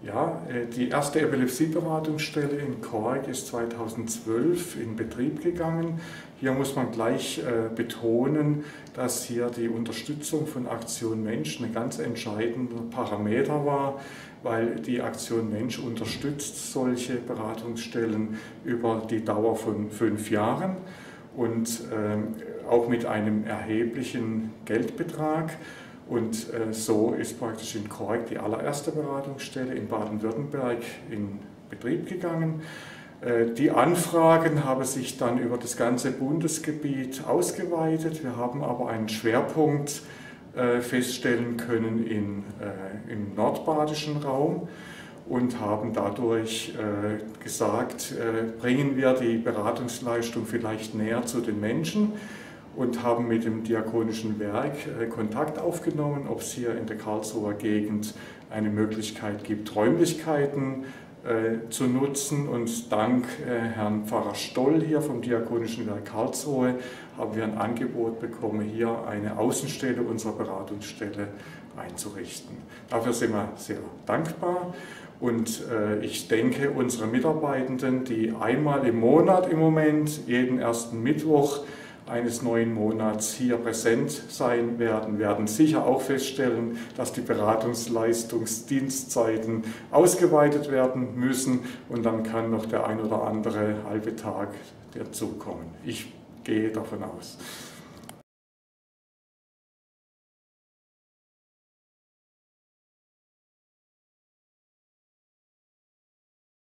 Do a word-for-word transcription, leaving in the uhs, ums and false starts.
Ja, die erste Epilepsieberatungsstelle in Kork ist zweitausendzwölf in Betrieb gegangen. Hier muss man gleich äh, betonen, dass hier die Unterstützung von Aktion Mensch ein ganz entscheidender Parameter war, weil die Aktion Mensch unterstützt solche Beratungsstellen über die Dauer von fünf Jahren und äh, auch mit einem erheblichen Geldbetrag. Und äh, so ist praktisch in Kork die allererste Beratungsstelle in Baden-Württemberg in Betrieb gegangen. Äh, die Anfragen haben sich dann über das ganze Bundesgebiet ausgeweitet. Wir haben aber einen Schwerpunkt äh, feststellen können in, äh, im nordbadischen Raum und haben dadurch äh, gesagt, äh, bringen wir die Beratungsleistung vielleicht näher zu den Menschen. Und haben mit dem Diakonischen Werk äh, Kontakt aufgenommen, ob es hier in der Karlsruher Gegend eine Möglichkeit gibt, Räumlichkeiten äh, zu nutzen. Und dank äh, Herrn Pfarrer Stoll hier vom Diakonischen Werk Karlsruhe haben wir ein Angebot bekommen, hier eine Außenstelle unserer Beratungsstelle einzurichten. Dafür sind wir sehr dankbar. Und äh, ich denke, unsere Mitarbeitenden, die einmal im Monat im Moment, jeden ersten Mittwoch, eines neuen Monats hier präsent sein werden, werden sicher auch feststellen, dass die Beratungsleistungsdienstzeiten ausgeweitet werden müssen und dann kann noch der ein oder andere halbe Tag dazukommen. Ich gehe davon aus.